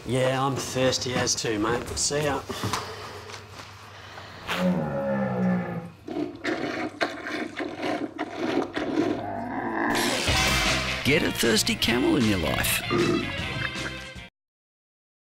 Yeah, I'm thirsty as too, mate. See ya. Get a thirsty camel in your life.